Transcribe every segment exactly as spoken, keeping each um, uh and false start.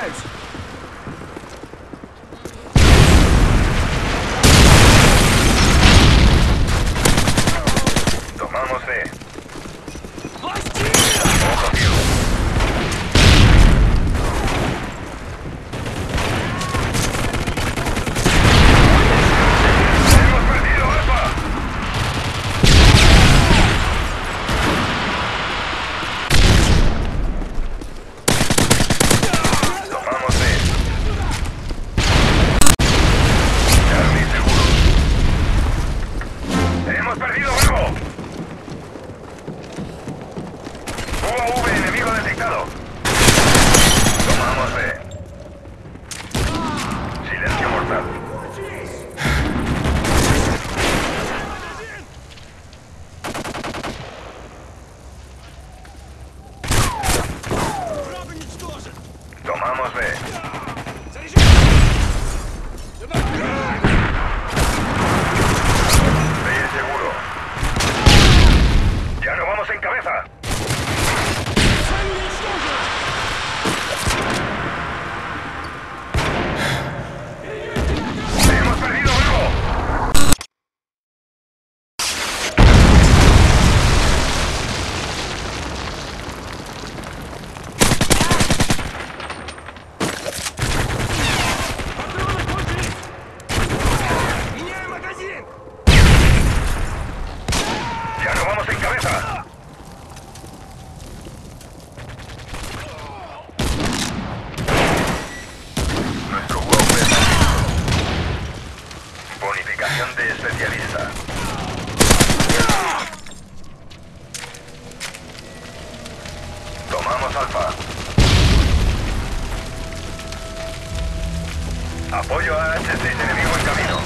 Engage! Tomamos C. Tomamos B. B es seguro. Ya no vamos en cabeza. Hemos perdido algo. Ya no vamos en cabeza. Nuestro U A V está listo. Bonificación de especialista. Tomamos Alfa. Apoyo a H seis, enemigo en camino.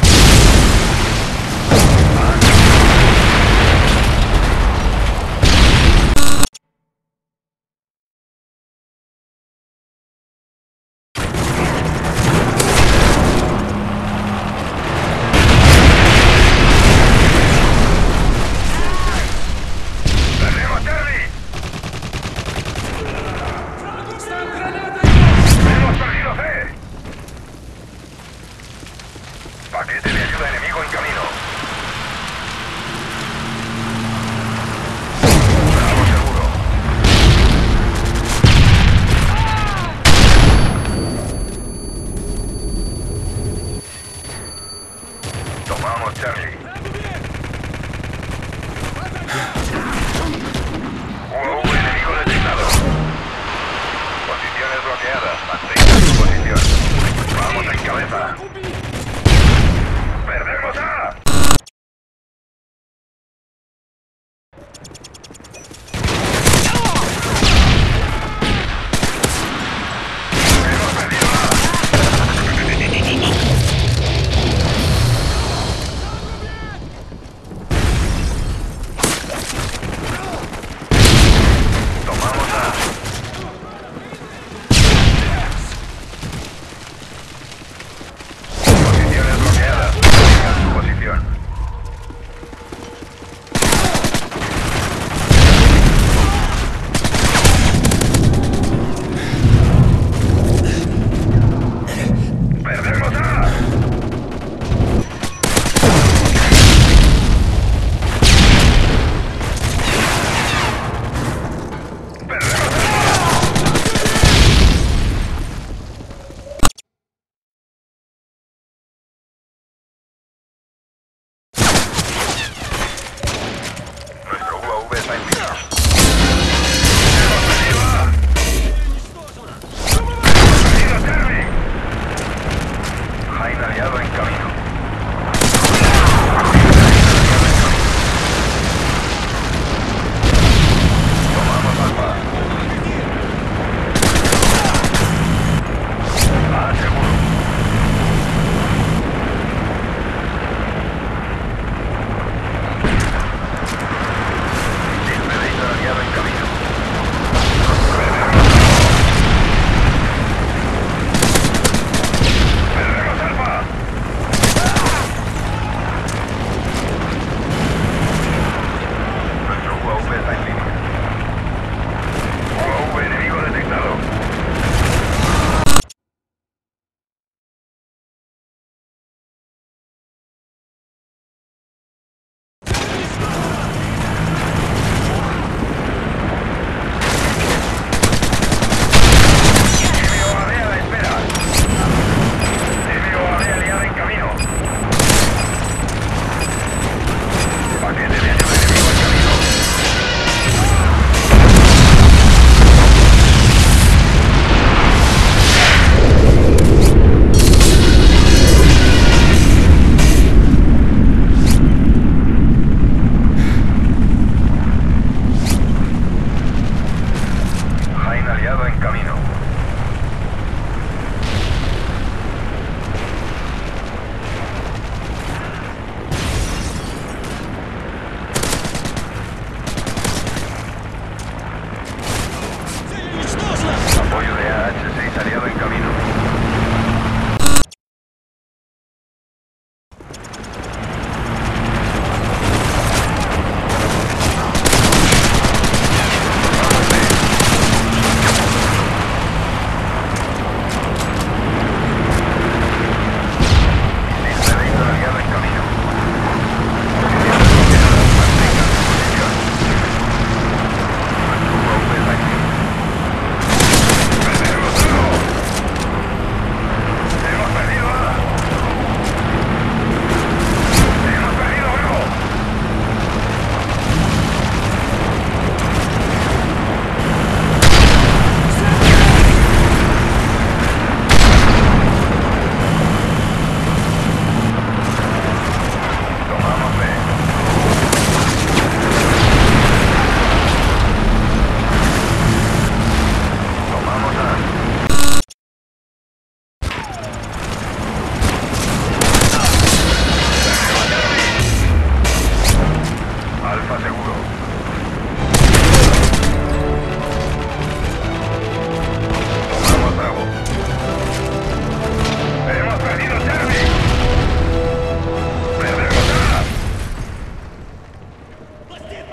Paquete de ayuda enemigo en camino. Bravo seguro. Tomamos Charlie. U A V enemigo detectado. Posiciones bloqueadas. Mantenga su posición. Vamos en cabeza. ¡Perdemos A! ¡Hemos perdido A! Tomamos A. Posiciones bloqueadas. Mantengan su posición. ¡Perdemos A! ¡Perdemos A! Nuestro U A V está en vía. ¡Hemos perdido A! ¡Hemos perdido Charlie! Jaime aliado en camino. Tomamos Alfa. A seguro. Disperso.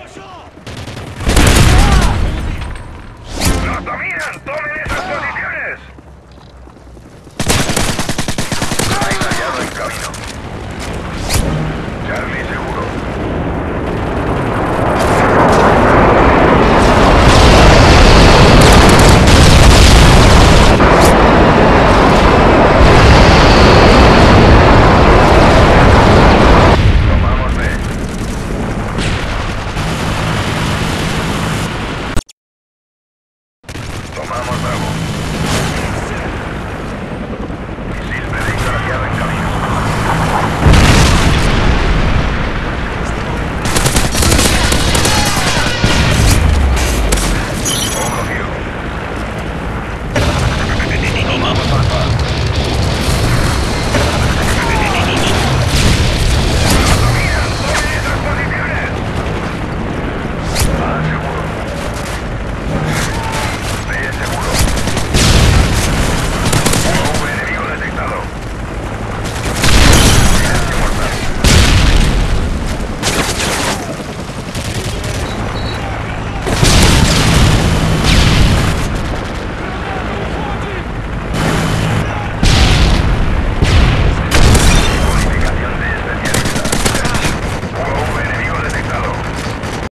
¡Los dominan! ¡Tomen